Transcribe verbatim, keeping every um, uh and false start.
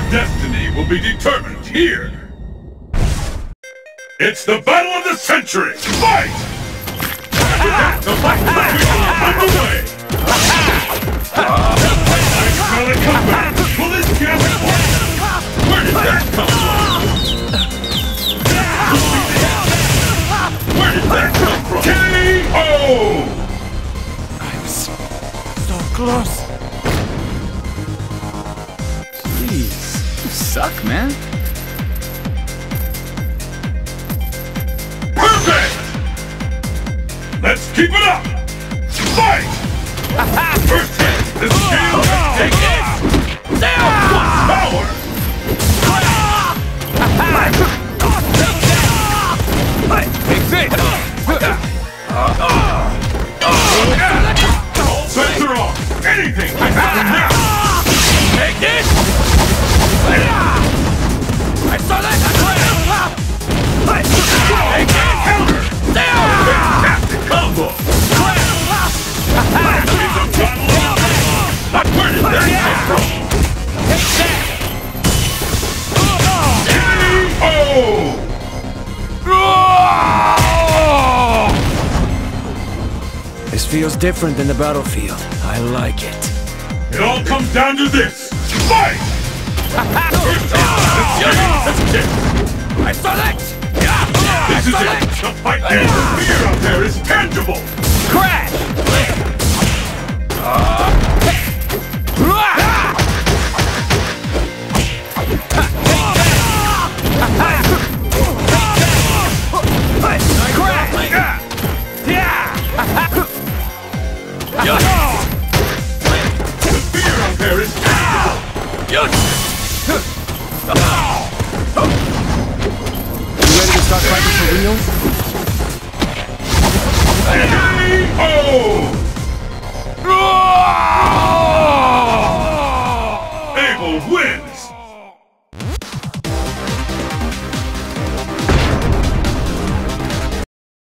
destiny will be determined here. It's the battle of the century! Fight! The fight is underway! I smell it come back! Will this gas work? Where did that come from? Where did that come from? K O! I was so close. Jeez, you suck, man. Perfect! Let's keep it up! Fight! First hit! This shield! Take it! Power! Take this! All bets are off! Anything can happen now! Take this! I saw that! Take it! Counter! Fantastic combo! It's a battle of... But where did that come from? Take that! K O! This feels different than the battlefield. I like it. It all comes down to this! Fight! First hit! Let's kick! I saw that! This is it! The fight ends! The fear out there is tangible! Crash! The fear out there is tangible! You ready to start fighting for real?